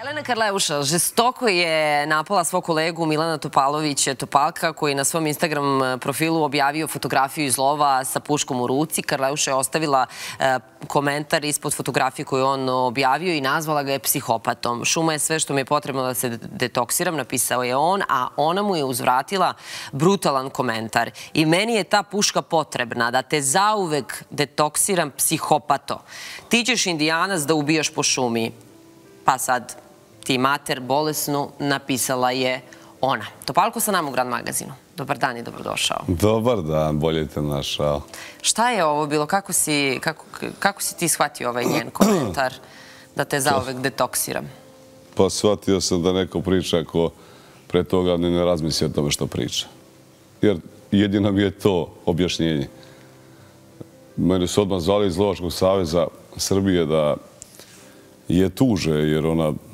Jelena Karleuša žestoko je napala svog kolegu Milana Topalovića Topalka, koji je na svom Instagram profilu objavio fotografiju iz lova sa puškom u ruci. Karleuša je ostavila komentar ispod fotografije koju on objavio i nazvala ga je psihopatom. Šuma je sve što mi je potrebno da se detoksiram, napisao je on, a ona mu je uzvratila brutalan komentar. I meni je ta puška potrebna da te zauvek detoksiram, psihopato. Ti ćeš Indijanac da ubijaš po šumi. Pa sad, ti mater bolesnu, napisala je ona. Topalko sa nama u Grand magazinu. Dobar dan i dobrodošao. Dobar dan, bolje te našao. Šta je ovo bilo? Kako si ti shvatio ovaj njen komentar da te zauvek detoksiram? Pa shvatio sam da neko priča ko pre toga ne razmisli o tome što priča. Jer jedino mi je to objašnjenje. Mene su odmah zvali iz Lovačkog saveza Srbije da je tuže, jer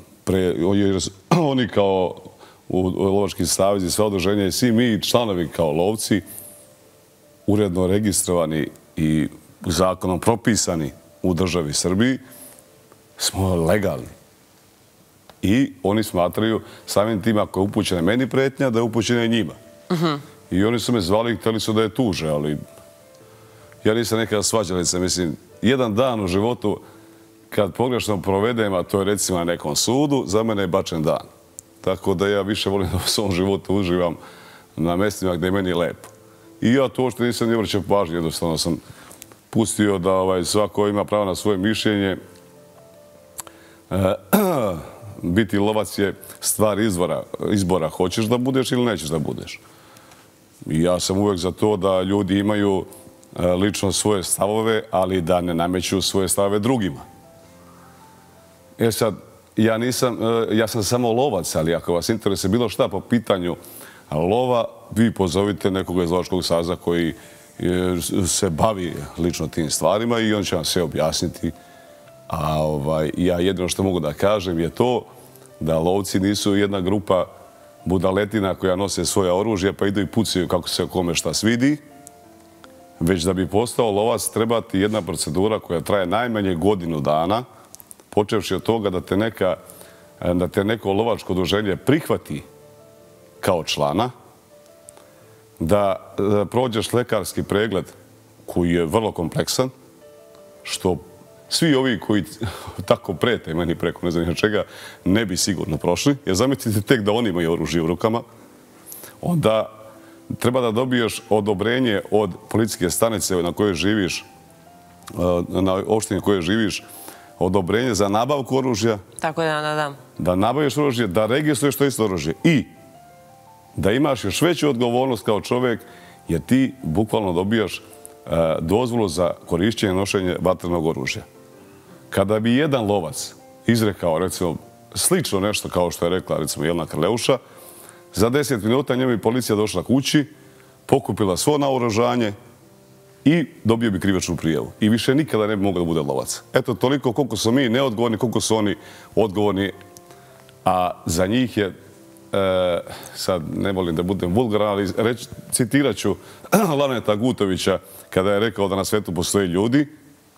oni kao u Lovački savez i sve udruženja i svi mi članovi kao lovci uredno registrovani i zakonom propisani u državi Srbiji smo legalni. I oni smatraju samim tim ako je upućena meni pretnja da je upućena i njima. I oni su me zvali i htjeli su da je tuže, ali ja nisam nekada svađalica. Mislim, jedan dan u životu kad pogrešno provedem, a to je recimo na nekom sudu, za mene je bačen dan. Tako da ja više volim da u svom životu uživam na mjestima gdje je meni lepo. I ja to što nisam ni obraćao pažnju, jednostavno sam pustio da svako ima pravo na svoje mišljenje. Biti lovac je stvar izbora. Hoćeš da budeš ili nećeš da budeš. I ja sam uvek za to da ljudi imaju lično svoje stavove, ali da ne nameću svoje stavove drugima. Sad, ja sam samo lovac, ali ako vas interesuje bilo šta po pitanju lova, vi pozovite nekoga iz Lovačkog saveza koji se bavi lično tim stvarima i on će vam sve objasniti. A ja jedino što mogu da kažem je to da lovci nisu jedna grupa budaletina koja nose svoja oružja pa idu i pucaju kako se kome šta svidi, već da bi postao lovac treba ti jedna procedura koja traje najmanje godinu dana, počevši od toga da te neko lovačko udruženje prihvati kao člana, da prođeš lekarski pregled koji je vrlo kompleksan, što svi ovi koji tako prete meni preko ne znam čega ne bi sigurno prošli, jer zamislite tek da oni imaju oružje u rukama, onda treba da dobiješ odobrenje od policijske stanice na kojoj živiš, na opštini u kojoj živiš, odobrenje za nabavku oružja. Tako je, da. Da nabaviš oružje, da registruješ to isto oružje i da imaš još veću odgovornost kao čovjek, jer ti bukvalno dobijaš dozvolu za korišćenje i nošenje vatrenog oružja. Kada bi jedan lovac izrekao, recimo, slično nešto kao što je rekla, recimo, Jelena Karleuša, za 10 minuta njemu bi policija došla kući, pokupila svo naoružanje i dobio bi krivičnu prijavu. I više nikada ne bi mogao da bude lovac. Eto, toliko koliko su mi neodgovorni, koliko su oni odgovorni, a za njih je, sad ne volim da budem vulgaran, ali citirat ću Laneta Gutovića kada je rekao da na svetu postoje ljudi.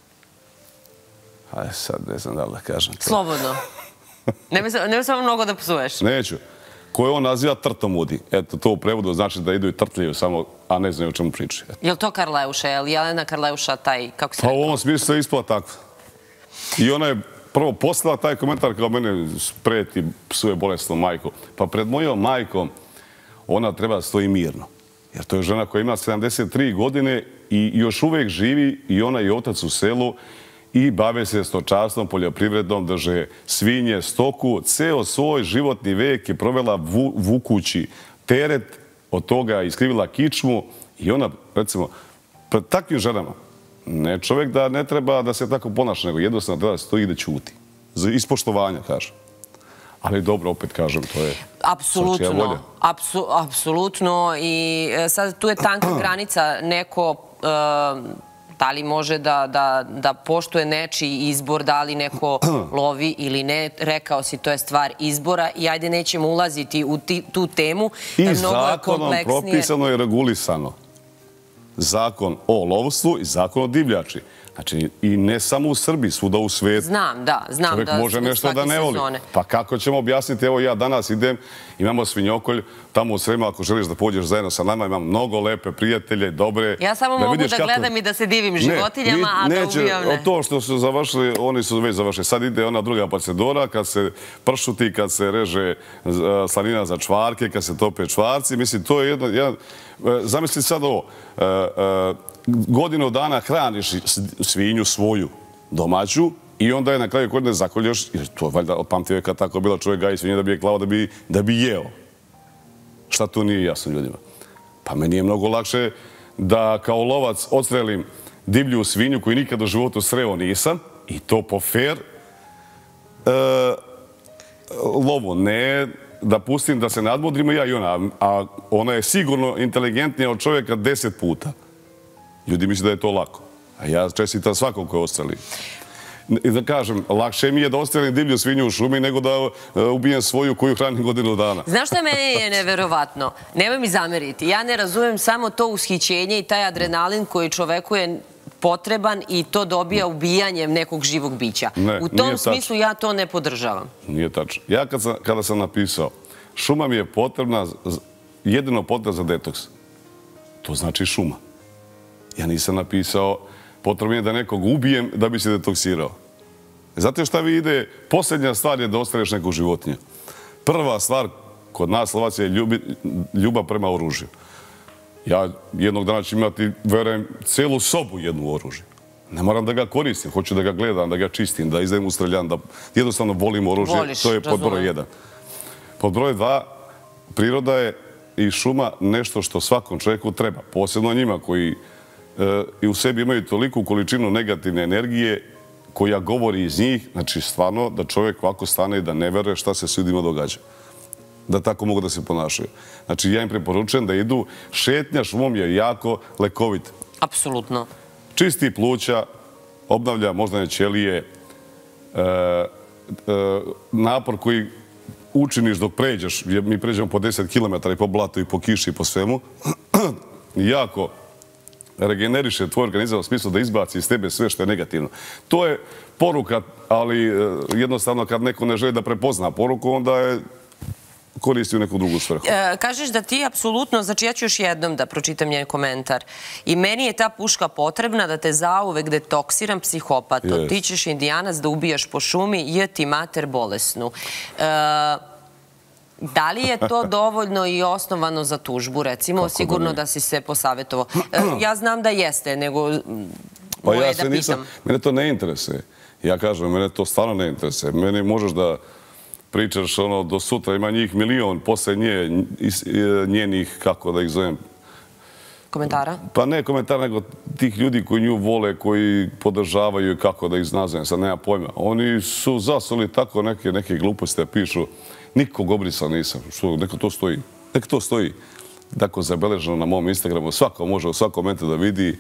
Ajde, sad ne znam da li da kažem to. Slobodno. Nemoj samo mnogo da psuješ. Neću. Koje on naziva trtomudi. Eto, to u prevodu znači da idu i trtljaju samo, a ne znaju o čemu pričaju. Je li to Karleuša? Je li Jelena Karleuša taj, kako se Pa rekao? u ovom smislu se ispala tako. I ona je prvo poslala taj komentar kao mene preti, psuje bolesnu majku. Pa pred mojom majkom ona treba da stoji mirno. Jer to je žena koja ima 73 godine i još uvek živi i ona i otac u selu i bave se stočarstvom, poljoprivredom, drže svinje, stoku. Ceo svoj životni vek je provela vukući teret, od toga iskrivila kičmu i ona, recimo, pred takvim ženama, ne čovjek da ne treba da se tako ponaša, nego jednostavno treba da stoji i da ćuti. Iz poštovanja, kažem. Ali dobro, opet kažem, to je svačija volja. Apsolutno. I sad tu je tanka granica. Neko da li može da poštuje nečiji izbor, da li neko lovi ili ne. Rekao si, to je stvar izbora i ajde nećemo ulaziti u tu temu. I zakonom propisano i regulisano. Zakon o lovstvu i zakon o divljači. Znači, i ne samo u Srbiji, svuda u svijetu. Znam, da. Znam čovjek da može nešto da ne voli. Pa kako ćemo objasniti? Evo ja danas idem, imamo svinjokolj, tamo u Sremu, ako želiš da pođeš zajedno sa nama, imam mnogo lepe prijatelje, dobre. Ja samo mogu da gledam i da se divim životinjama, a da ubijam ne. To što su završili, oni su već završili. Sad ide ona druga procedura, kad se pršuti, kad se reže slanina za čvarke, kad se tope čvarci. Mislim, to je jedan... Zamisli sad ovo. Godinu dana hraniš svinju svoju domaću i onda je na kraju godine zakolješ, jer to je valjda od pamti veka tako bila, čovjek gaji svinje da bi je klao da bi jeo. Šta to nije jasno ljudima? Pa meni je mnogo lakše da kao lovac odstrelim divlju svinju koju nikad u životu sreo nisam i to po fair lovu. Ne da pustim da se nadmudrimo ja i ona, a ona je sigurno inteligentnija od čovjeka 10 puta. Ljudi misle da je to lako. A ja čestitam svakom koji ostreli. I da kažem, lakše mi je da ostrelim divlju svinju u šumi nego da ubijem svoju koju hranim godinu dana. Znaš što meni je neverovatno? Nemoj mi zameriti. Ja ne razumem samo to ushićenje i taj adrenalin koji čoveku je potreban i to dobija ubijanjem nekog živog bića. U tom smislu ja to ne podržavam. Nije tačno. Ja kada sam napisao, šuma mi je potrebna, jedino potrebna za detoks. To znači šuma. Ja nisam napisao, potrebno je da nekog ubijem da bi se detoksirao. Znate šta vi ide? Posljednja stvar je da ostaneš nekog životinja. Prva stvar kod nas Slovacija je ljubav prema oružju. Ja jednog dana ću imati, verujem, celu sobu jednu oružje. Ne moram da ga koristim, hoću da ga gledam, da ga čistim, da izdajem u streljan, da jednostavno volim oružje. To je pod broj 1. Pod broj 2, priroda je i šuma nešto što svakom čovjeku treba. Posebno njima koji i u sebi imaju toliku količinu negativne energije koja govori iz njih, znači stvarno da čovjek ovako stane i da ne veruje šta se s ljudima događa. Da tako mogu da se ponašaju. Znači ja im preporučujem da idu, šetnja šumom je jako lekovita. Apsolutno. Čisti pluća, obnavlja moždane ćelije, napor koji učiniš dok pređeš, mi pređemo po 10 km i po blatu i po kiši i po svemu, jako regeneriše tvoj organizam u smislu da izbaci iz tebe sve što je negativno. To je poruka, ali jednostavno kad neko ne želi da prepozna poruku, onda je koristi u neku drugu svrhu. Kažeš da ti apsolutno, znači ja ću još jednom da pročitam njen komentar. I meni je ta puška potrebna da te zauvek detoksiram psihopato. Ti ćeš indijanac da ubijaš po šumi, je ti mater bolesnu. Da li je to dovoljno i osnovano za tužbu, recimo? Sigurno da si se posavjetovao. Ja znam da jeste, nego moje je da pitam. Mene to ne interesuje. Ja kažem, mene to stvarno ne interesuje. Mene možeš da pričaš do sutra, ima njih milion, posle njenih, kako da ih zovem? Komentara? Pa ne komentara, nego tih ljudi koji nju vole, koji podržavaju i kako da ih nazovem, sad nema pojma. Oni su zasuli tako neke gluposti da pišu. Nikog obrisao nisam. Neka to stoji. Neka to stoji. Tako zabeleženo na mom Instagramu. Svako može u svakom momentu da vidi.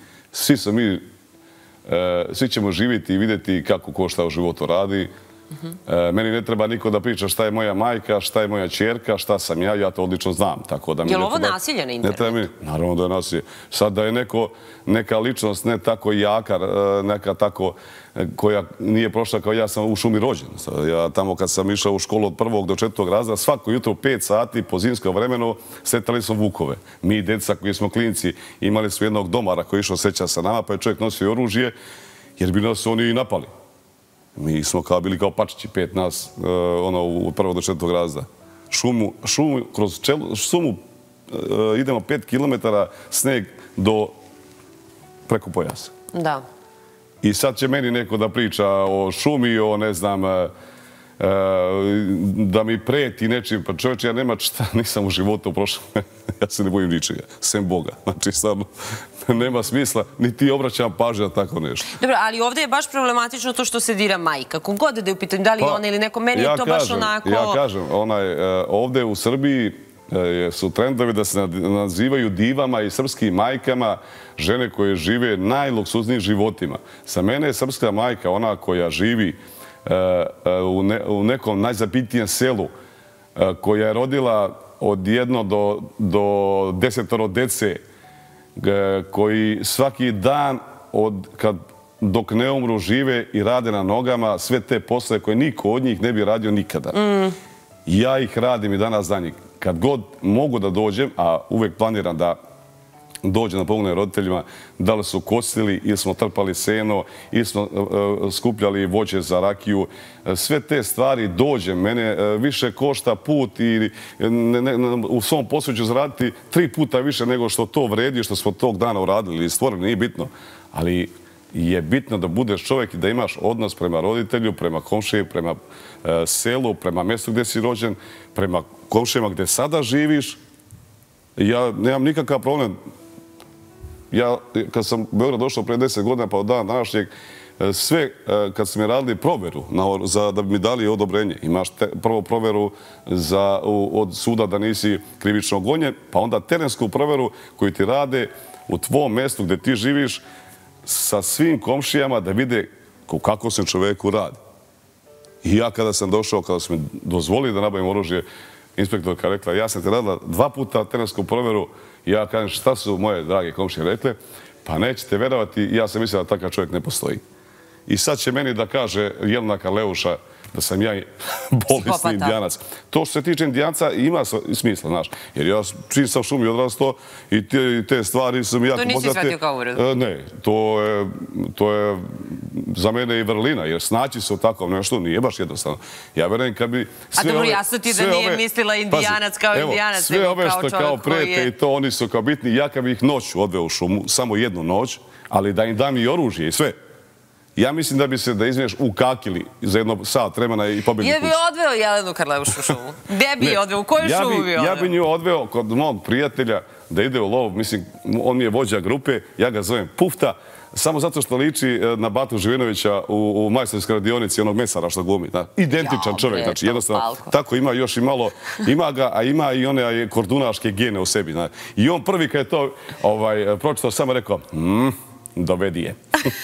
Svi ćemo živjeti i vidjeti kako ko šta u životu radi. Meni ne treba niko da priča šta je moja majka, šta je moja ćerka, šta sam ja. Ja to odlično znam. Je li ovo nasilje na internetu? Naravno da je nasilje. Sad da je neka ličnost ne tako jaka, neka tako koja nije prošla kao ja sam u šumi rođen. Ja tamo kad sam išao u školu od 1. do 4. razreda, svako jutro 5 sati po zimskom vremenu sretali smo vukove. Mi, deca koji smo klinci, imali smo jednog domara koji je išao seća sa nama, pa je čovjek nosio oružje jer bi nas oni i napali. Mi smo bili kao pačići, 5 nas, od 1. do 4. razreda. Kroz šumu idemo 5 km sneg do preko pojasa. Da. I sad će meni neko da priča o šumi, o ne znam, da mi preti nečim. Pa čovječe, ja nema šta, nisam u životu prošao. Ja se ne bojim ničega, sem Boga. Znači, stvarno, nema smisla, ni ti obraćam pažnju na tako nešto. Dobro, ali ovdje je baš problematično to što se dira majka. Kogod da je u pitanju, da li ona ili neko, meni je to baš onako... Ja kažem, ovdje u Srbiji su trendovi da se nazivaju divama i srpskim majkama žene koje žive najluksuznijim životima. Sa mene je srpska majka ona koja živi u nekom najzapitijem selu, koja je rodila od 1 do 10 dece, koji svaki dan kad dok ne umru, žive i rade na nogama sve te poslove koje niko od njih ne bi radio nikada. Ja ih radim i danas danji. Kad god mogu da dođem, a uvek planiram da dođem da pomognem roditeljima, da li su kosili ili smo trpali seno, ili smo skupljali voće za rakiju. Sve te stvari dođem. Mene više košta put i u svom poslu ću zaraditi 3 puta više nego što to vredi, što smo tog dana uradili ili stvorili. Nije bitno. Ali je bitno da budeš čovjek i da imaš odnos prema roditelju, prema komšiji, prema selu, prema mjestu gdje si rođen, prema komšijama gdje sada živiš. Ja nemam nikakav problem. Ja, kad sam u Beograd došao pre 10 godina, pa od dana današnjeg, sve, kad su mi radili proveru da bi mi dali odobrenje, imaš prvo proveru od suda da nisi krivično gonjen, pa onda terensku proveru koju ti rade u tvom mjestu gdje ti živiš sa svim komšijama da vide kako se čoveku radi. I ja kada sam došao, kada su mi dozvolili da nabavim oružje, inspektorka rekla, ja sam te radila 2 puta terensku provjeru i ja kažem šta su moje drage komšije rekle, pa nećete verovati, ja sam mislila da takav čovjek ne postoji. I sad će meni da kaže Jelena Karleuša da sam ja bolesni indijanac. To što se tiče indijanca ima smisla, znaš. Jer ja čim sam šumi odrastao i te stvari su mi jako poznate. To nisi shvatio kao uvredu? Ne, to je za mene i vrlina, jer snaći se o takvom nešto nije baš jednostavno. Ja verujem kad bi... A dobro, jasno ti da nije mislila indijanac kao indijanac, sve ove što kao prete i to, oni su kao bitni. Ja kad bi ih noću odveo u šumu, samo jednu noć, ali da im dam i oružje i sve. Ja mislim da bi se, da izvineš, ukakili za jedno sat vremena i pobjegli kući. Je bi odveo Jelenu Karleušu u šumu? Gde bi je odveo? U koju šumu bi odveo? Ja bi nju odveo kod mog prijatelja da ide u lov. Mislim, on mi je vođa grupe, ja ga zovem Pufta, samo zato što liči na Batu Živinovića u majstorskoj radionici, onog mesara što glumi. Identičan čovjek, znači jednostavno. Tako ima još i malo, ima ga, a ima i one kordunaške gene u sebi. I on prvi kad je to pročitao samo rekao, dovedi je.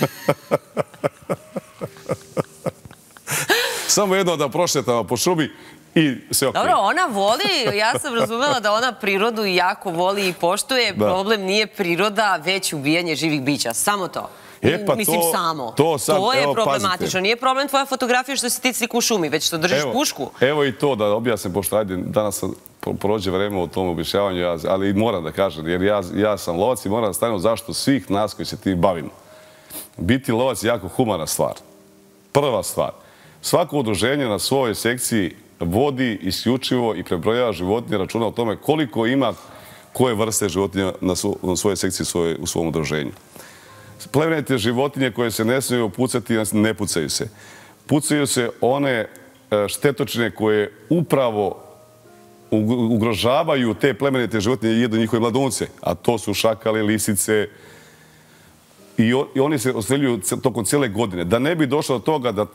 Samo jedno da prošetamo po šumi i sve okej. Dobro, ona voli, ja sam razumela da ona prirodu jako voli i poštuje. Problem nije priroda, već ubijanje živih bića. Samo to. Mislim, samo. To je problematično. Nije problem tvoja fotografija što si ti sliku u šumi, već što držiš pušku. Evo i to da objasnim, pošto danas prođe vreme u tom objašnjavanju, ali moram da kažem, jer ja sam lovac i moram da stavim zašto svih nas koji se tim bavimo. Biti lovac je jako humana stvar. Prva stvar. Svako udruženje na svojoj sekciji vodi isključivo i prebrojava životinje, računa o tome koliko ima koje vrste životinja na svojoj sekciji u svom udruženju. Plemenite životinje koje se ne smiju pucati, ne pucaju se. Pucaju se one štetočine koje upravo ugrožavaju te plemenite životinje i jedu njihove mladunce, a to su šakale, lisice, i oni se ostreljuju tokom cijele godine. Da ne bi došlo do toga da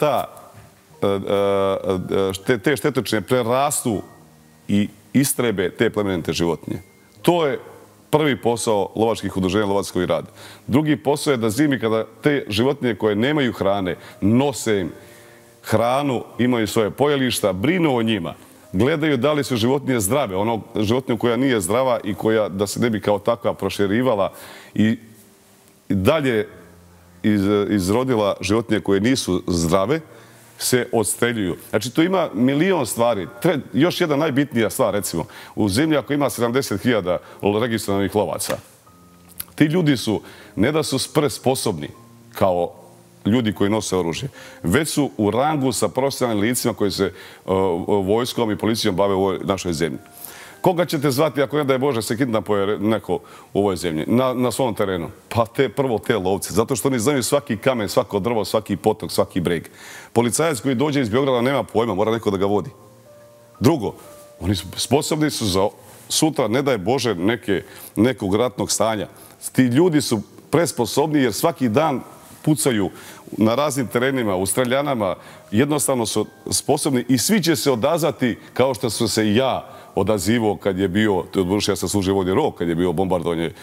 te štetočine prerastu i istrebe te plemenite životinje. To je prvi posao lovačkih udruženja, lovac koji rade. Drugi posao je da zimi kada te životinje koje nemaju hrane, nose im hranu, imaju svoje pojelišta, brinu o njima, gledaju da li su životinje zdrave, ono životinju koja nije zdrava i koja da se ne bi kao takva proširivala i dalje izrodila životinje koje nisu zdrave, se odstreljuju. Znači, tu ima milion stvari. Još jedna najbitnija stvar, recimo, u zemlji ako ima 70.000 registrovanih lovaca, ti ljudi su, ne da su sposobni kao ljudi koji nose oružje, već su u rangu sa profesionalnim licima koji se vojskom i policijom bave u našoj zemlji. Koga ćete zvati ako ne da je Bože se kidnapuje neko u ovoj zemlji, na svom terenu? Pa prvo te lovce, zato što oni znaju svaki kamen, svako drvo, svaki potok, svaki breg. Policajac koji dođe iz Beograda nema pojma, mora neko da ga vodi. Drugo, oni su sposobni su za sutra, ne da je Bože, nekog ratnog stanja. Ti ljudi su presposobni jer svaki dan pucaju na raznim terenima, u streljanama, jednostavno su sposobni i svi će se odazvati kao što sam se i ja odazivao kad je bio, ja sam služio vojni rok, kad je bio bombardovanje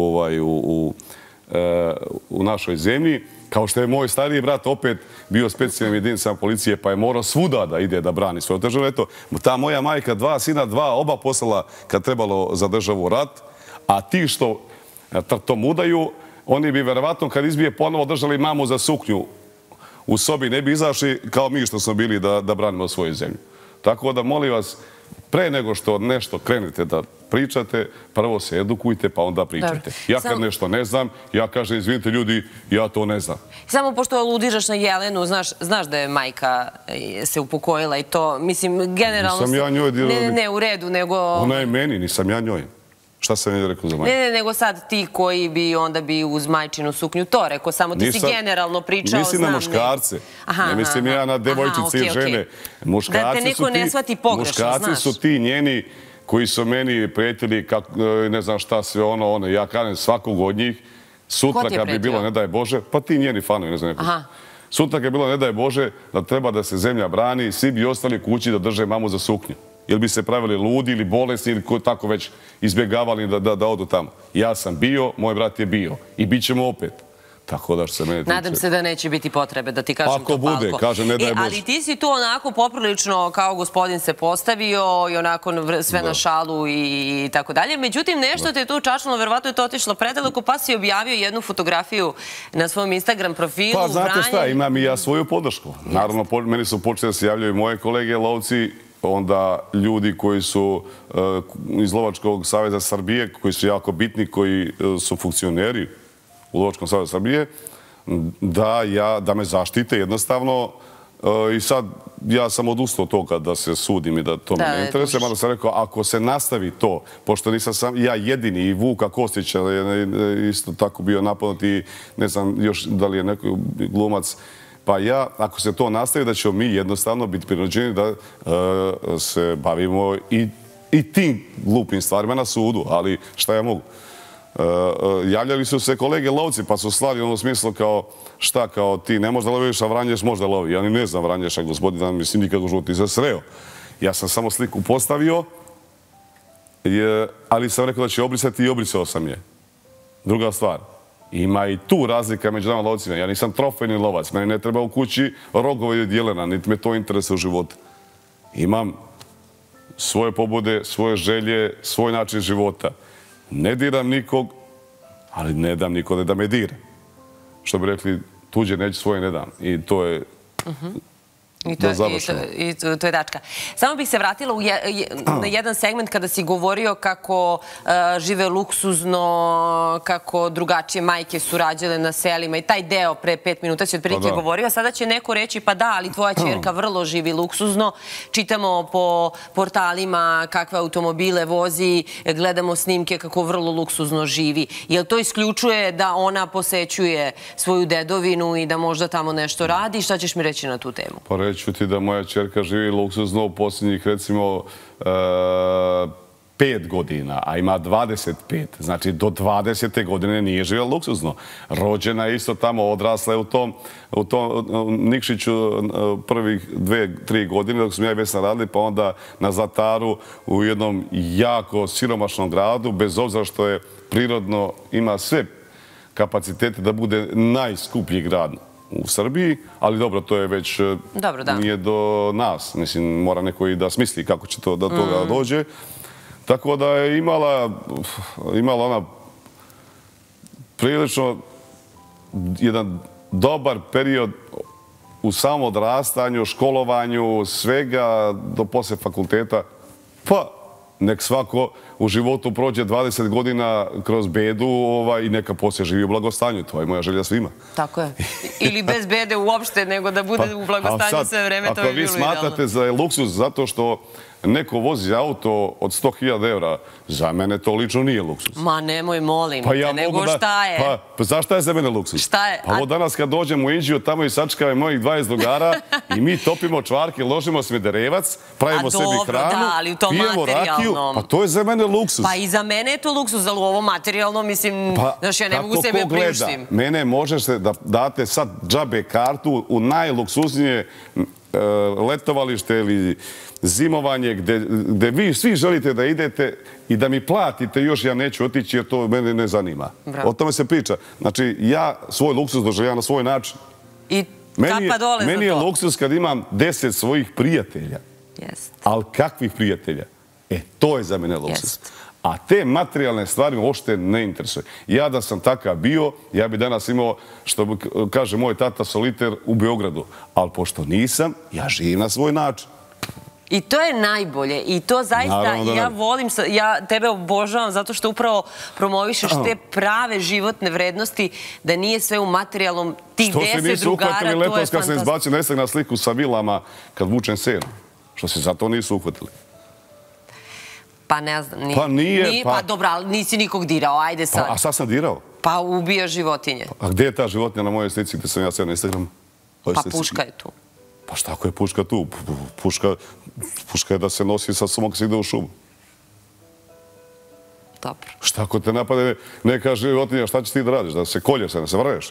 u našoj zemlji, kao što je moj stariji brat opet bio specijalnim jedinicama policije, pa je morao svuda da ide da brani svoju državu. Eto, ta moja majka, 2 sina, oba poslala kad trebalo za državu rat, a ti što trtomudaju, oni bi verovatno kad izbije ponovo držali mamu za suknju u sobi, ne bi izašli kao mi što smo bili da branimo svoju zemlju. Tako da molim vas, pre nego što nešto krenete da pričate, prvo se edukujte pa onda pričate. Ja kad nešto ne znam, ja kažem, izvinite ljudi, ja to ne znam. Samo pošto aludiraš na Jelenu, znaš da je majka se upokojila i to, mislim, generalno... Nisam ja njoj... Ne, u redu, nego... Ona je meni, nisam ja njoj. Šta sam je rekao za majku? Ne, nego sad ti koji bi onda bi uz majčinu suknju to rekao, samo ti si generalno pričao, mislim na muškarce. Ne mislim ja na devojčice i žene. Da te neko ne shvati pogrešno, znaš. Muškarci su ti njeni koji su meni pretili, ne znam šta sve ono, ja kažem svakog od njih, sutra kad bi bilo, ne daj Bože, pa ti njeni fanovi, ne znam neko. Sutra kad bi bilo, ne daj Bože, da treba da se zemlja brani, svi bi ostali kući da drže mamu za suknju. Ili bi se pravili ludi ili bolesni ili tako već izbjegavali da odu tamo. Ja sam bio, moj brat je bio i bit ćemo opet. Tako da što se mene tiče... Nadam se da neće biti potrebe da ti kažem to, Palko. Ako bude, kaže ne daj Bože. Ali ti si tu onako poprilično kao gospodin se postavio i onako sve na šalu i tako dalje. Međutim, nešto te je tu čačnulo, verovatno je to otišlo predaleko, pa si objavio jednu fotografiju na svom Instagram profilu. Pa znate šta, imam i ja svoju podršku. Naravno, meni su počeli da se javljaju moje kolege lovci, onda ljudi koji su iz Lovačkog saveza Srbije, koji su jako bitni, koji su funkcioneri u Lovačkom savezu Srbije, da me zaštite jednostavno. I sad ja sam odustao od toga da se sudim i da to me ne interesuje. Mada sam rekao, ako se nastavi to, pošto nisam sam ja jedini i Vuka Kostića je isto tako bio napadnut i ne znam još da li je neko glumac, pa ja, ako se to nastavi, da ćemo mi jednostavno biti prirođeni da se bavimo i tim glupim stvarima na sudu, ali šta ja mogu? Javljali su se kolege lovci, pa su slali u smislu kao šta, kao ti ne možda loviš, a Vranješ možda lovi. Ja ni ne znam Vranješa, gospodina, mislim nikad u životu nisam sreo. Ja sam samo sliku postavio, ali sam rekao da će obrisati i obrisao sam je. Druga stvar. Ima i tu razlika među nama lovcima. Ja nisam trofejni lovac. Meni ne treba u kući rogova ili jelena. Niti me to interesuje u životu. Imam svoje pobude, svoje želje, svoj način života. Ne diram nikog, ali ne dam nikode da me dira. Što bi rekli, tuđe neće, svoje ne dam. I to je... I to je tačka. Samo bih se vratila na jedan segment kada si govorio kako žive luksuzno, kako drugačije majke su rađale na selima i taj deo pre 5 minuta si otprilike govorio. Sada će neko reći pa da, ali tvoja ćerka vrlo živi luksuzno. Čitamo po portalima kakve automobile vozi, gledamo snimke kako vrlo luksuzno živi. Jel to isključuje da ona posećuje svoju dedovinu i da možda tamo nešto radi? Šta ćeš mi reći na tu temu? Pa reću ti da moja ćerka živi luksuzno u posljednjih, recimo, 5 godina, a ima 25. Znači, do 20. godine nije živjela luksuzno. Rođena je isto tamo, odrasla je u tom Nikšiću prvih 2-3 godine, dok smo ja i Vesna radili, pa onda na Zlataru u jednom jako siromašnom gradu, bez obzira što je prirodno, ima sve kapacitete da bude najskuplji grad u Srbiji, ali dobro, to je već nije do nas. Mislim, mora neko i da smisli kako će to do toga dođe. Tako da je imala ona prilično jedan dobar period u samom odrastanju, školovanju, svega do posle fakulteta. Pa, nek svako u životu prođe 20 godina kroz bedu i neka poslije živi u blagostanju. To je moja želja svima. Tako je. Ili bez bede uopšte, nego da bude u blagostanju sve vreme, to je bilo idealno. Ako vi smatrate za luksuz zato što neko vozi auto od 100.000 eura, za mene to lično nije luksuz. Ma nemoj, molim te, nego šta je? Pa zašta je za mene luksuz? Šta je? Pa ovo danas kad dođem u Inđiju, tamo i sačkave mojih 20 drugara i mi topimo čvarke, ložimo smederevac, pravimo sebi hranu, pijemo rakiju, pa to je za mene luksuz. Pa i za mene je to luksuz, ali u ovo materijalno, mislim, znaš, ja ne mogu sebe priuštim. Mene možete da date sad džabe kartu u najluksuznije letovalište ili zimovanje gde vi svi želite da idete i da mi platite još, ja neću otići jer to mene ne zanima. O tome se priča. Znači, ja svoj luksuz doživljam na svoj način. I kapa dole za to. Meni je luksuz kad imam 10 svojih prijatelja. Ali kakvih prijatelja? To je za mene luksuz. A te materijalne stvari me uopšte ne interesuje. Ja da sam takav bio, ja bi danas imao, što kaže moj tata, soliter u Beogradu. Ali pošto nisam, ja živim na svoj način. I to je najbolje. I to zaista, ja volim, ja tebe obožavam zato što upravo promovišeš te prave životne vrednosti, da nije sve u materijalnom, tih 10 drugara, to je fantastično. Što se nisu uhvatili letos kad se izbacio nesek na sliku sa vilama kad vučem senu? Što se zato nisu uhvatili? Pa ne znam, nije. Pa nije. Pa dobro, ali nisi nikog dirao, ajde sad. A sad sam dirao? Pa ubija životinje. A gde je ta životinja na mojoj slici gde sam ja sve na Instagramu? Pa puška je tu. Pa šta ako je puška tu? Puška je da se nosi sa sobom kad se ide u šumu. Dobro. Šta ako te napade neka životinja, šta ćeš ti da radiš? Da se kolješ, da se vrveš?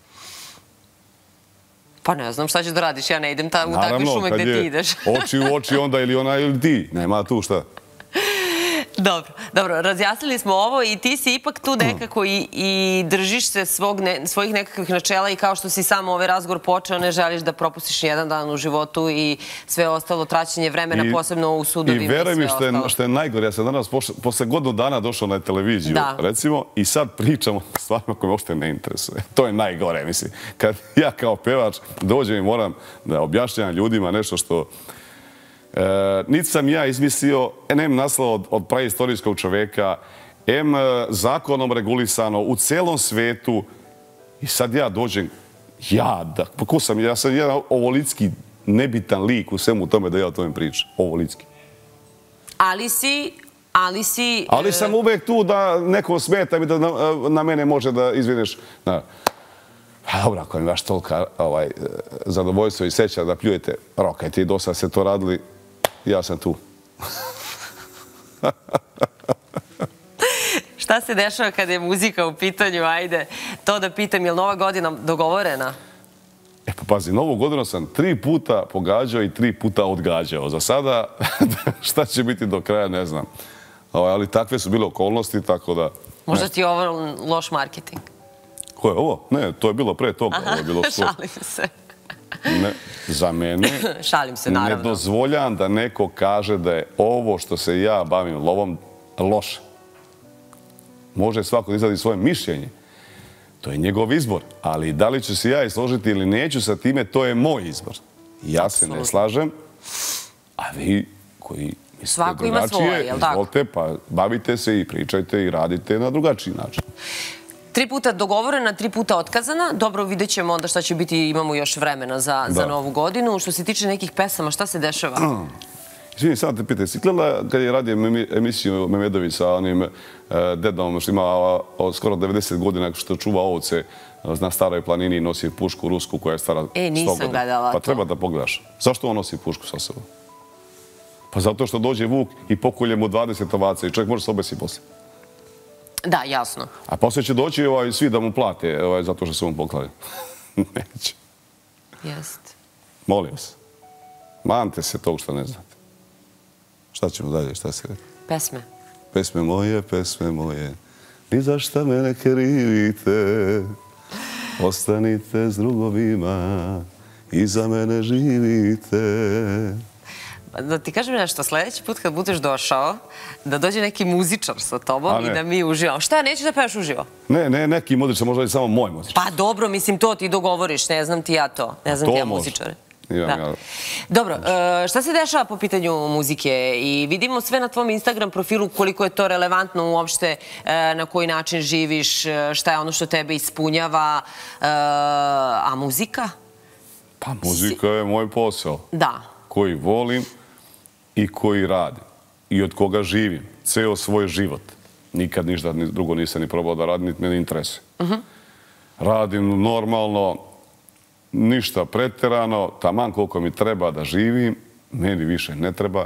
Pa ne znam šta ćeš da radiš, ja ne idem u takve šume gde ti ideš. Oči u oči onda ili ona ili ti. Nema tu šta. Dobro, razjasnili smo ovo i ti si ipak tu nekako i držiš se svojih nekakvih načela i kao što si sam ovaj razgovor počeo, ne želiš da propustiš jedan dan u životu i sve ostalo traćenje vremena, posebno u sudovima i sve ostalo. I veruj mi što je najgore, ja sam danas posle godinu dana došao na televiziju, recimo, i sad pričam o stvarima koje me uopšte ne interesuje. To je najgore, mislim. Kad ja kao pevač dođem i moram da objašnjam ljudima nešto što niti sam ja izmislio, em naslov od praistorijskog čoveka, em zakonom regulisano u celom svetu i sad ja dođem, pa ko sam? Ja sam jedan ovolitski nebitan lik u svemu tome da ja o tome pričam. Ovolitski. Ali sam uvek tu da nekom smeta i da na mene može da izvineš. Dobro, ako mi baš tolika zadovoljstvo i sreća da pljujete, rokajte i dosta ste to radili, ja sam tu. Šta se dešava kada je muzika u pitanju? Ajde, to da pitam, je li Nova godina dogovorena? Pa pazi, Novu godinu sam 3 puta pogađao i 3 puta odgađao. Za sada, šta će biti do kraja, ne znam. Ali takve su bile okolnosti, tako da... Možda ti je ovo loš marketing? Ko je ovo? Ne, to je bilo pre toga. Šalim se. Za mene ne dozvoljam da neko kaže da je ovo što se ja bavim lovom loše. Može svako da izradi svoje mišljenje. To je njegov izbor. Ali da li ću se ja složiti ili neću sa time, to je moj izbor. Ja se ne slažem, a vi koji mislite drugačije, izvolite, pa bavite se i pričajte i radite na drugačiji način. 3 puta dogovorena, 3 puta otkazana. Dobro, vidjet ćemo onda šta će biti, imamo još vremena za Novu godinu. Što se tiče nekih pesama, šta se dešava? Izvini, samo te pitaj, si gledala kad je radio emisiju Memedović sa onim dedom što ima skoro 90 godina što čuva ovce na staroj planini i nosi pušku rusku koja je stara 100 godina? Nisam gledala to. Pa treba da pogledaš. Zašto on nosi pušku sa sobom? Pa zato što dođe vuk i pokolje mu 20 ovaca i čovjek može se obesi posle. Da, jasno. A posle će doći svi da mu plate zato što se mu poklali. Neće. Jeste. Molim se. Mante se tog što ne znate. Šta ćemo dalje? Šta se rekao? Pesme. Pesme moje. Ni za šta me ne krivite. Ostanite s drugovima. I za mene živite. Da ti kažem nešto, sljedeći put kad budeš došao, da dođe neki muzičar sa tobom i da mi uživamo. Šta, nećeš da pevaš uživo? Ne, neki muzičar, možda je samo moj muzičar. Pa dobro, mislim, to ti dogovoriš, ne znam ti ja to. Ne znam ti ja muzičare. Dobro, šta se dešava po pitanju muzike? I vidimo sve na tvom Instagram profilu koliko je to relevantno uopšte, na koji način živiš, šta je ono što tebe ispunjava, a muzika? Pa muzika je moj posao. Da. Koji volim i koji radim i od koga živim ceo svoj život. Nikad ništa drugo nisam ni probao da radim, niti me ne interesuje. Radim normalno, ništa preterano, taman koliko mi treba da živim, meni više ne treba.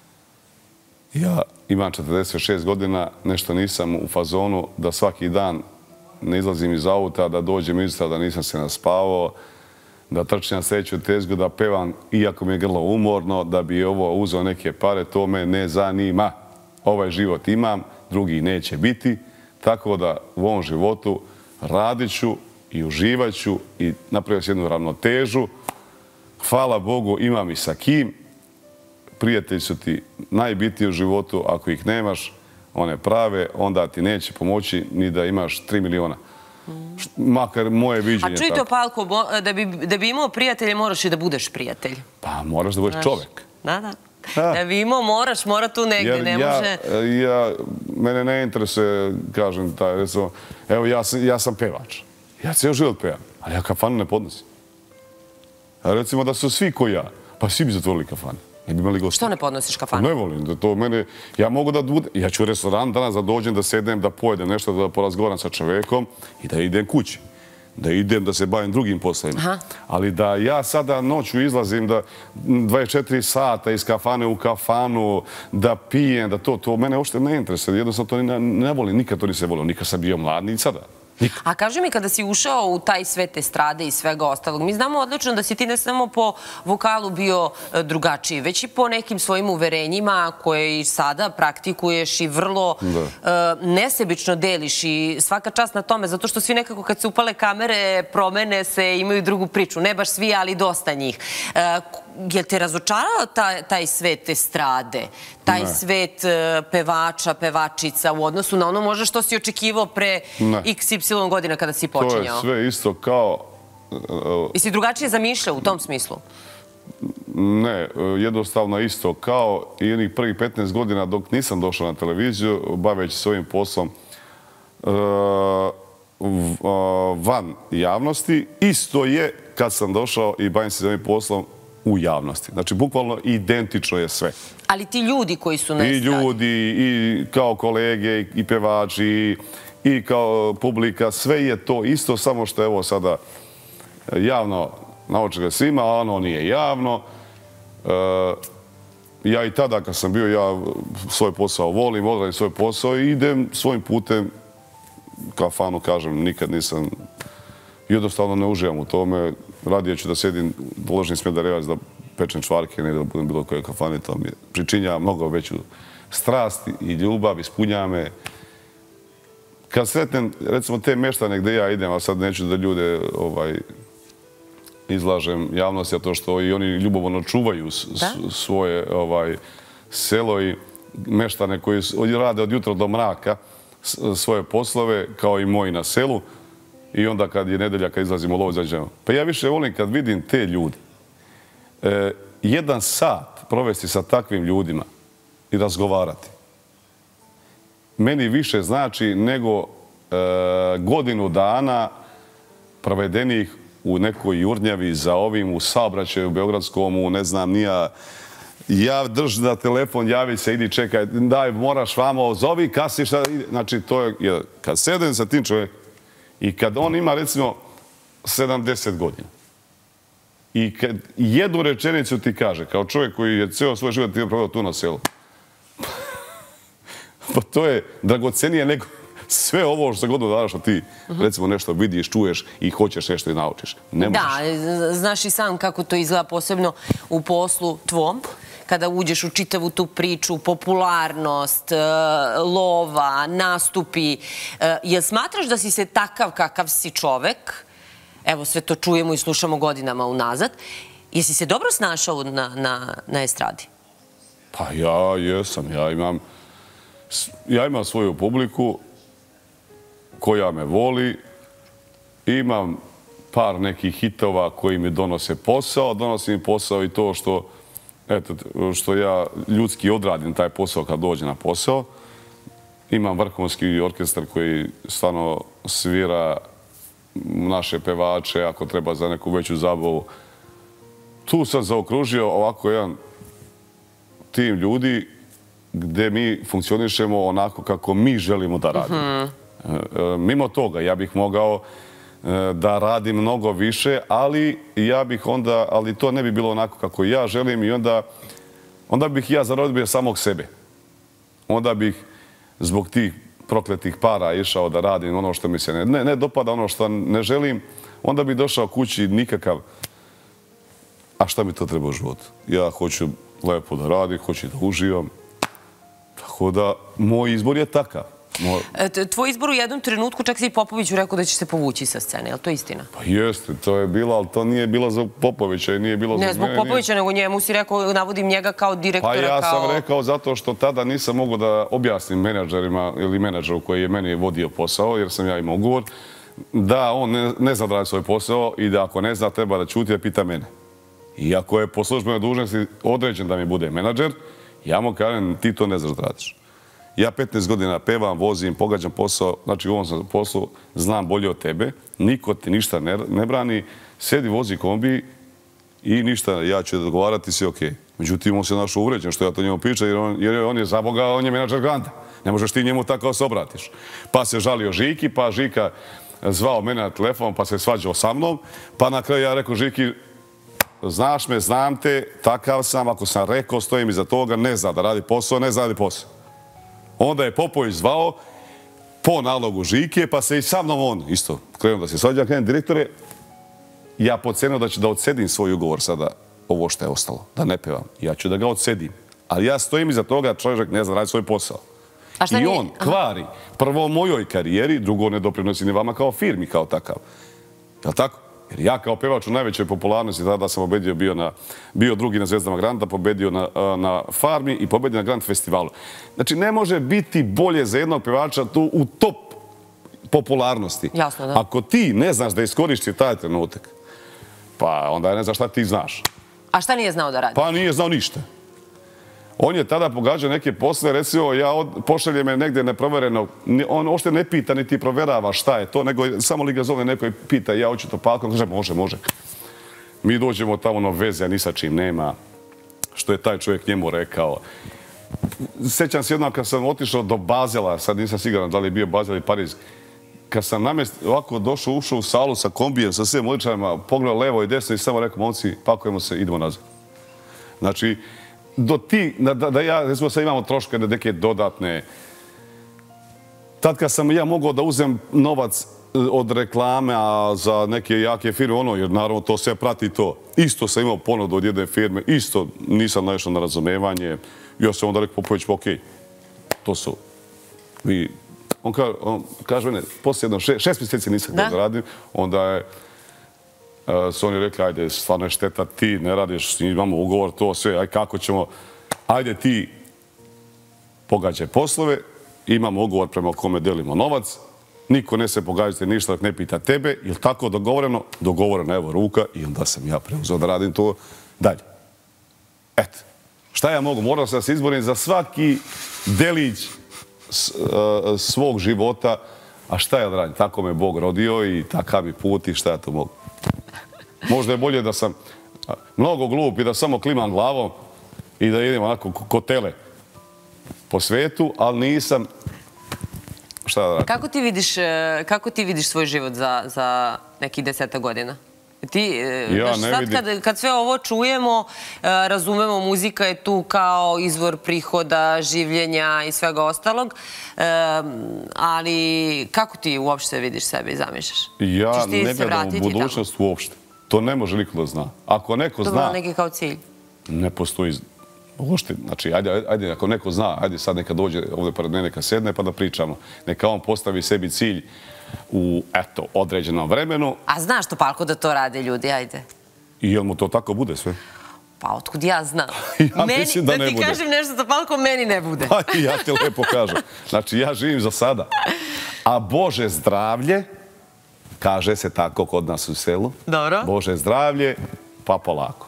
Ja imam 46 godina, nešto nisam u fazonu da svaki dan ne izlazim iz auta, da dođem izda da nisam se naspavao, da trčim na sljedeću tezgu, da pevam, iako mi je grlo umorno, da bi ovo uzeo neke pare, to me ne zanima. Ovaj život imam, drugi neće biti, tako da u ovom životu radit ću i uživat ću i napravio sam jednu ravnotežu. Hvala Bogu, imam i sa kim. Prijatelji su ti najbitniji u životu, ako ih nemaš, one prave, onda ti neće pomoći ni da imaš 3 miliona. Makar moje viđenje. A čuj to, Palko, da bi imao prijatelje, moraš i da budeš prijatelj. Pa moraš da budeš čovek. Da. Da bi imao, mora tu negdje, ne može... Mene ne interesuje, kažem, recimo, evo ja sam pevač. Ja cijel život pevam, ali ja kafanu ne podnosim. Recimo da su svi ko ja, pa svi bi zatvorili kafane. Što ne podnosiš kafanu? Ne volim da to mene... Ja mogu da budem... Ja ću u restoran danas da dođem, da sedem, da pojedem nešto, da porazgovaram sa čovekom i da idem kući. Da idem, da se bavim drugim poslovima. Ali da ja sada noću izlazim da 24 sata iz kafane u kafanu, da pijem, da to mene uopšte ne interesuje. Jednostavno to ne volim, nikad to nisam volio. Nikad sam bio mlad, ni sada. A kaži mi, kada si ušao u taj svet estrade i svega ostalog, mi znamo odlično da si ti ne samo po vokalu bio drugačiji, već i po nekim svojim uverenjima koje i sada praktikuješ i vrlo nesebično deliš i svaka čast na tome, zato što svi nekako kad se upale kamere promene se, imaju drugu priču. Ne baš svi, ali dosta njih. Je li te razočarao taj svet estrade, taj svet pevača, pevačica u odnosu na ono možda što si očekivao pre XY godina kada si počinjao? To je sve isto kao... I si drugačije zamišljao u tom smislu? Ne, jednostavno isto kao i onih prvih 15 godina dok nisam došao na televiziju, baveći svojim poslom van javnosti. Isto je kad sam došao i bavim se svojim poslom u javnosti. Znači, bukvalno identično je sve. Ali ti ljudi koji su na estradi? I ljudi, i kao kolege, i pevači, i kao publika, sve je to isto, samo što je ovo sada javno naočega svima, a ono nije javno. Ja i tada kad sam bio, ja svoj posao volim, odradim svoj posao i idem svojim putem, kafanu kažem, nikad nisam, jednostavno ne uživam u tome. Radije ću da sedim, doložim Smederevac, da pečem čvarke, ne da budem bilo koje kafane, to mi pričinja mnogo veću strast i ljubav, ispunjava me. Kad sretnem, recimo, te meštane gde ja idem, a sad neću da ljude izlažem javnosti, a to što i oni ljubomorno čuvaju svoje selo i meštane koji rade od jutra do mraka svoje poslove, kao i moji na selu. I onda kad je nedelja, kad izlazimo u lovu, izađemo. Pa ja više volim kad vidim te ljude. 1 sat provesti sa takvim ljudima i razgovarati. Meni više znači nego godinu dana provedenih u nekoj jurnjavi za ovim, u saobraćaju, u Beogradskom, ne znam, ja drži na telefon, javi se, idi čekaj, daj, moraš vamo, zovi, kasni šta ide. Znači, to je, kad sedem sa tim čovjekom i kad on ima, recimo, 70 godina i kad jednu rečenicu ti kaže, kao čovjek koji je ceo svoj život proveo tu na selu, pa to je dragocenije nego sve ovo što godinu dana što ti, recimo, nešto vidiš, čuješ i hoćeš nešto i naučiš. Ne možeš. Da, znaš i sam kako to izgleda, posebno u poslu tvom, kada uđeš u čitavu tu priču, popularnost, lova, nastupi. Jel smatraš da si se takav kakav si čovek, evo sve to čujemo i slušamo godinama unazad, jesi se dobro snašao na estradi? Pa ja jesam, ja imam svoju publiku koja me voli, imam par nekih hitova koji mi donose posao, donosi mi posao i to što ja ljudski odradim taj posao kad dođe na posao. Imam vrhunski orkestar koji stvarno svira naše pevače ako treba za neku veću zabavu. Tu sam zaokružio ovako jedan tim ljudi gde mi funkcionišemo onako kako mi želimo da radimo. Mimo toga, ja bih mogao da radim mnogo više, ali to ne bi bilo onako kako ja želim i onda bih ja zarodio samog sebe. Onda bih zbog tih prokletih para išao da radim ono što mi se ne dopada, ono što ne želim, onda bih došao kući nikakav. A šta mi to treba u životu? Ja hoću lepo da radim, hoću da uživam. Tako da, moj izbor je takav. Tvoj izbor u jednom trenutku, čak si i Popoviću rekao da će se povući sa scene, je li to istina? Pa jeste, to je bilo, ali to nije bilo za Popovića i nije bilo za mene. Ne zbog Popovića, nego njemu si rekao, navodim njega kao direktora. Pa ja sam rekao zato što tada nisam mogao da objasnim menadžerima ili menadžeru koji je meni vodio posao, jer sam ja imao ugovor, da on ne zna da radi svoj posao i da ako ne zna treba da ćuti, da pita mene. I ako je po službenoj dužnosti određen da mi bude menadžer, ja mu kažem ti to ne znaš da radiš. Ja 15 godina pevam, vozim, pogađam posao, znači u ovom sam poslu znam bolje od tebe, niko ti ništa ne brani, sedi, vozi kombi i ništa, ja ću dogovarati, si okej. Međutim, on se našao uvređen što ja to njemu pričam, jer on je za Boga, on je menadžer Granda. Ne možeš ti njemu tako se obratiš. Pa se žalio Žiki, pa Žika zvao mene na telefon, pa se svađao sa mnom, pa na kraju ja rekao Žiki, znaš me, znam te, takav sam, ako sam rekao, stojim iza toga, ne zna da radi posao, ne zna da radi posao. Onda je Popović zvao po nalogu Žike, pa se i sa mnom on isto krenuo da se svađa. Krenem direktore, ja pocenio da ću da odsedim svoj ugovor sada, ovo što je ostalo, da ne pevam. Ja ću da ga odsedim. Ali ja stojim iza toga, čovjek ne zna da radi svoj posao. I on kvari prvo mojoj karijeri, drugo ne doprinosi ni vama kao firmi, kao takav. Je li tako? Jer ja kao pevač u najvećoj popularnosti, tada sam bio drugi na Zvezdama Granda, pobedio na Farmi i pobedio na Grand Festivalu. Znači, ne može biti bolje za jednog pevača tu u top popularnosti. Jasno, da. Ako ti ne znaš da iskoristiš taj trenutak, pa onda ne znaš šta ti znaš. A šta nije znao da radi? Pa nije znao ništa. On je tada pogađao neke posle, recimo, pošalje me negdje neprovereno, on ošte ne pita, niti proverava šta je to, nego samo li ga zove neko i pita, ja hoću Topalkom, kaže, može. Mi dođemo tamo, veze, ni sa čim nema, što je taj čovjek njemu rekao. Sjećam se jednom kad sam otišao do Bazela, sad nisam siguran da li je bio Bazel i Pariz, kad sam ovako ušao u salu sa kombijem, sa svim uličarima, pogledao levo i desno i samo rekao, momci, pakujemo se, idemo nazad. Znači, do ti, da ja, recimo sad imamo troške neke dodatne. Tad kad sam ja mogao da uzem novac od reklame za neke jake firme, jer naravno to sve prati to. Isto sam imao ponudu od jedne firme, isto nisam naišao na razumevanje. Ja sam onda rekao, Popović, pa okej, to su vi. On kaže mene, poslije 6 mjeseci nisam da radim, onda su oni rekli, ajde, stvarno je šteta, ti ne radiš, imamo ugovor, to sve, aj kako ćemo, ajde ti pogađaj poslove, imamo ugovor prema kome delimo novac, niko ne se pogađate ništa dok ne pita tebe, je li tako dogovoreno? Dogovoreno, evo ruka i onda sam ja preuzeo da radim to dalje. Eto, šta ja mogu? Morao sam da se izborim za svaki delić svog života, a šta ja da radim? Tako me Bog rodio i takav mi put i šta ja tu mogu? Možda je bolje da sam mnogo glup i da samo klimam glavom i da idem onako ko tele po svetu, ali nisam. Šta da radim? Kako ti vidiš svoj život za nekih 10 godina? Sad kad sve ovo čujemo, razumemo, muzika je tu kao izvor prihoda, življenja i svega ostalog, ali kako ti uopšte vidiš sebe i zamišljaš? Ja ne gledam u budućnost uopšte. To ne može niko da zna. Ako neko zna... To je neki kao cilj. Ne postoji uopšte. Znači, ajde, ako neko zna, ajde sad neka dođe ovdje pored mene, neka sedne pa da pričamo. Neka on postavi sebi cilj u, eto, određenom vremenu. A znaš Topalko da to rade ljudi, ajde? I jel mu to tako bude sve? Pa otkud ja znam? Ja mislim da ne bude. Da ti kažem nešto Topalko, meni ne bude. Pa ja ti lepo kažem. Znači, ja živim za sada. A Bože zdravlje, kaže se tako kod nas u selu. Dobro. Bože zdravlje, pa polako.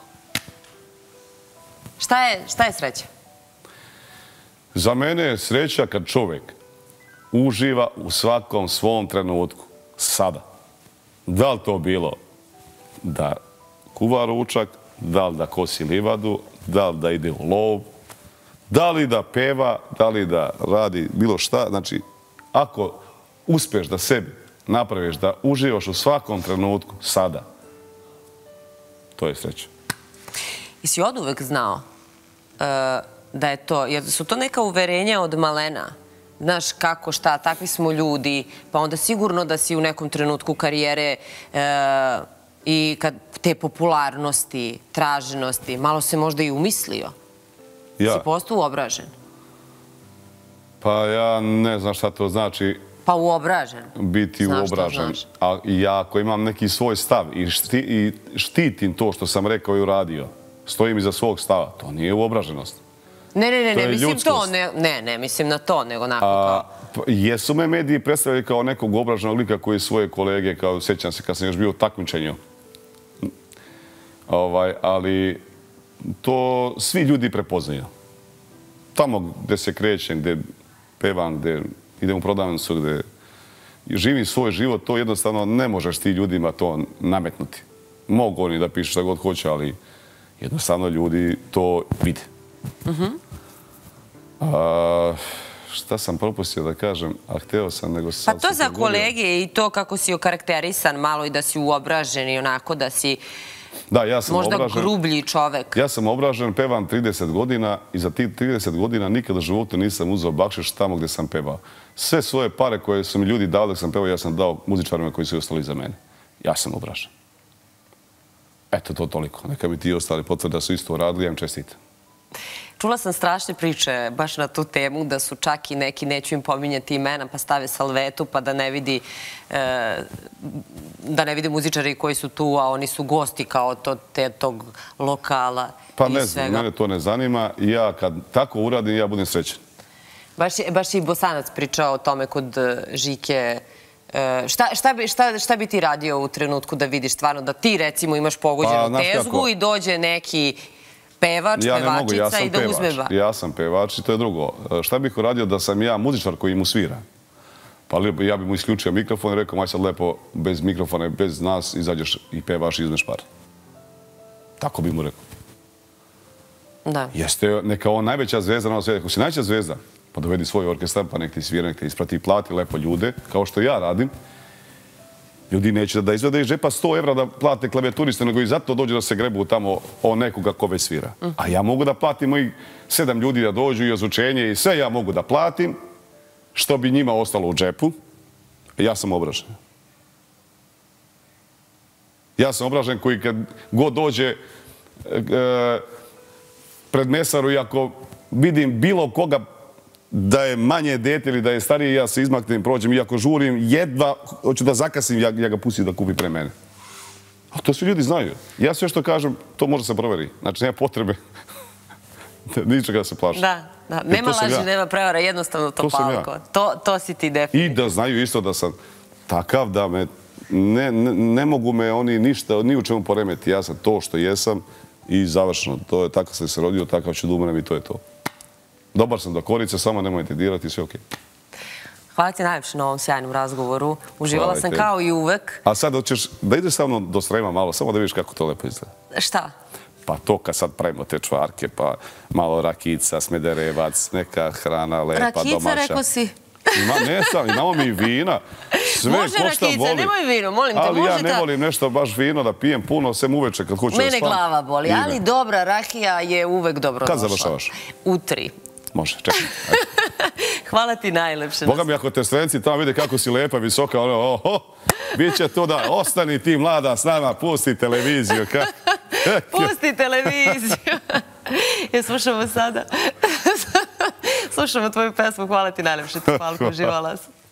Šta je sreća? Za mene je sreća kad čovjek uživa u svakom svom trenutku. Sada. Da li to bilo da kuva ručak, da li da kosi livadu, da li da ide u lov, da li da peva, da li da radi bilo šta. Znači, ako uspješ da sebi napraviš da uživaš u svakom trenutku sada, to je sreća. I si oduvek znao da je to, jer su to neka uverenja od malena. Znaš kako, šta, takvi smo ljudi, pa onda sigurno da si u nekom trenutku karijere i te popularnosti, traženosti, malo se možda i umislio. Si postao uobražen. Pa ja ne znam šta to znači Pa uobražen. biti uobražen. A ja ako imam neki svoj stav i štitim to što sam rekao i uradio, stojim iza svog stava, to nije uobraženost. Ne mislim to, ne mislim na to, nego onako kao... Jesu me mediji predstavili kao nekog uobraženog lika koji svoje kolege, kao sjećam se kad sam još bio u takmičenju, ali to svi ljudi prepoznaju. Tamo gdje se krećem, gdje pevam, gdje idem u prodavnicu, gdje živim svoj život, to jednostavno ne možeš ti ljudima to nametnuti. Mogu oni da pišu šta god hoće, ali jednostavno ljudi to vide. Šta sam propustio da kažem, a hteo sam, nego sad... Pa to za kolege i to kako si okarakterisan malo i da si uobražen i onako da si možda grublji čovek. Ja sam obražen, pevam 30 godina i za tih 30 godina nikada u životu nisam uzeo bakšiš tamo gdje sam pevao. Sve svoje pare koje su mi ljudi dali dok sam pevao, ja sam dao muzičarima koji su ostali iza mene. Ja sam obražen. Eto, to toliko. Neka bi ti ostali potvrda da su isto uradili, ja im čestitam. Čula sam strašne priče baš na tu temu, da su čak i neki, neću im pominjati imena, pa stave salvetu pa da ne vide muzičari koji su tu, a oni su gosti kao tog lokala i svega. Pa ne znam, mene to ne zanima. Ja kad tako uradim, ja budem srećan. Baš i Bosanac pričao o tome kod Žike. Šta bi ti radio u trenutku da vidiš stvarno da ti recimo imaš pogođenu tezgu i dođe neki pevač, pevačica i da uzme ba? Ja sam pevač i to je drugo. Šta bih uradio da sam ja muzičar koji mu svira? Pa ja bih mu isključio mikrofon i rekao, maj sad lepo, bez mikrofona, bez nas, izađeš i pevaš i uzmeš par. Tako bih mu rekao. Da. Jeste neka on najveća zvezda na ovom svijetu. Ako si najveća zvezda, pa dovedi svoj orkestar, pa nek ti svira, nek te isprati i plati lepo ljude, kao što ja radim. Ljudi neće da izvede iz džepa 100 evra da plate klavijaturiste, nego i zato dođu da se grebu tamo o nekoga ko već svira. A ja mogu da platim mojih 7 ljudi da dođu i ozvučenje i sve ja mogu da platim, što bi njima ostalo u džepu. Ja sam obražen. Ja sam obražen koji kad god dođe pred mesaru i ako vidim bilo koga da je manje dete ili da je stariji, ja se izmaknem, prođem i ako žurim, jedva hoću da zakasim, ja ga pustim da kupi pre mene. A to svi ljudi znaju. Ja sve što kažem, to može se proveri. Znači, nema potrebe ničega da se plaši. Da. Nema laži, nema prevara, jednostavno to palko. To si ti definitivno. I da znaju isto da sam takav da me, ne mogu me oni ništa, ni u čemu poremeti. Ja sam to što jesam i završeno. To je tako sam se rodio, takav ću da umrem i to je to. Dobar sam do korice, samo nemojte dirati i sve okej. Hvala ti najviše na ovom sjajnom razgovoru. Uživala sam kao i uvek. A sad hoćeš da ideš sa mnom do Srema malo, samo da vidiš kako to lepo izgleda. Šta? Pa to kad sad pravimo te čvarke, pa malo rakica, smederevac, neka hrana lepa, domaća. Rakica, rekao si? Imamo mi i vina. Može rakica, nemoj vino, molim te. Ali ja ne volim nešto baš vino da pijem puno, sem uveče kad hoću da spavam. Mene glava boli, ali dobra rakija je uvek dobro došla. Kad završavaš? U 3. Može, čekaj. Hvala ti najlepše. Boga mi, ako te stranci tamo vide kako si lepa, visoka, bit će to da ostani ti mlada s nama, pusti televiziju. Pusti televiziju. Slušamo sada. Slušamo tvoju pesmu. Hvala ti najlepše, Topalko. Uživala sam.